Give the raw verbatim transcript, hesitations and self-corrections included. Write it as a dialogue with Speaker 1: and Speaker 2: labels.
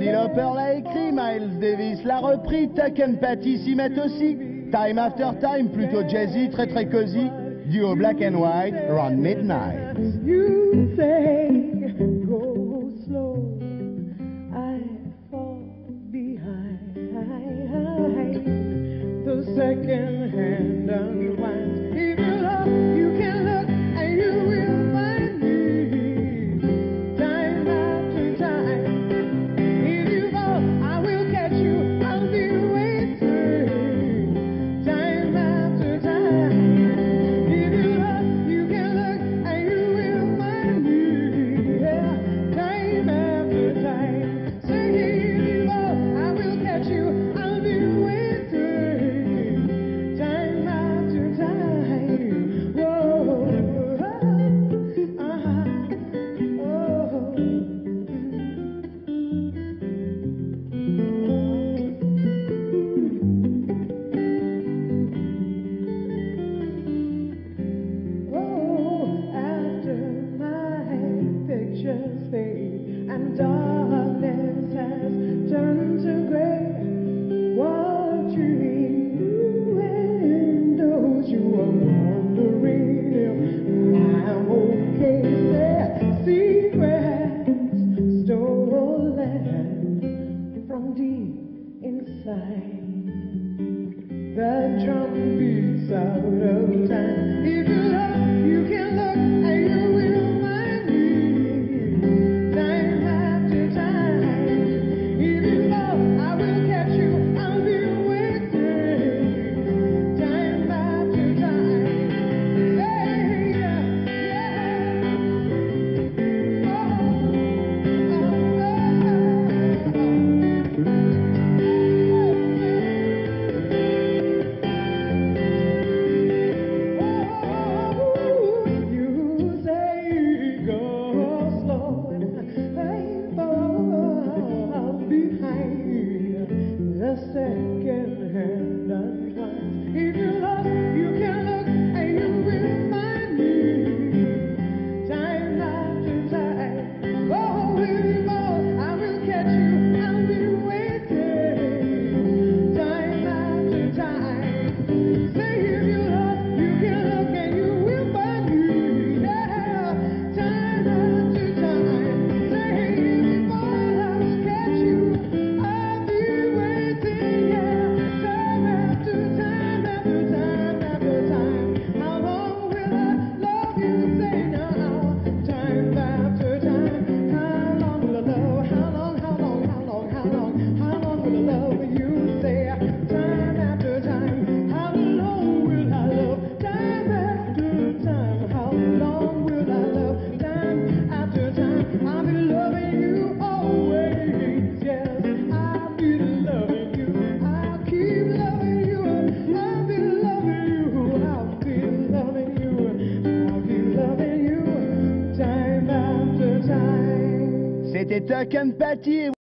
Speaker 1: Cyndi Lauper l'a écrit, Miles Davis l'a repris, Tuck and Patty s'y mettent aussi. Time After Time, plutôt jazzy, très très cosy. Duo Black and White, Around Midnight.
Speaker 2: You say, go slow, I fall behind. The second hand unwinds. If you look, you can look, and you will find me. Time after time. If you fall, I will catch you. I'll be waiting. Time after time. If you look, you can look, and you will find me. Yeah. Time after time. Say if you fall, I will catch you. I'll be waiting. Time after time. Whoa. Uh-huh. Oh. Oh, after my pictures fade and darkness has turned to gray, watching through windows, you are wondering if I'm okay. There, secrets stolen from deep inside. The drum beats out of time. If you look, you can look, and you will find me. Time after time. If you fall, I will catch you. I'll be waiting. Time after time. Hey, yeah, yeah. Oh, oh, oh, oh. You say go slow, and I fall behind. The second hand unwinds. If you look, you can look, and you will find me. Time after time. Oh, if you fall, I will catch you. I'll be waiting. Time after time. Say if you look, you can look, and you will find me. Yeah. Time after time. Say if you fall, I will catch you. I'll be waiting. Yeah. Time after time, after time, after time. How long will I love you? Say now. Time after time. How long will I love? How long? How long? How long? How long? How long will I love you? Say time after time. How long will I love? Time after time. How long will I love? Time after time. I'll be loving you always. Yes, I'll be loving you. I'll keep loving you. I'll be loving you. I'll be loving you. I'll keep loving you. Time after time.
Speaker 1: C'était Tuck and Patty.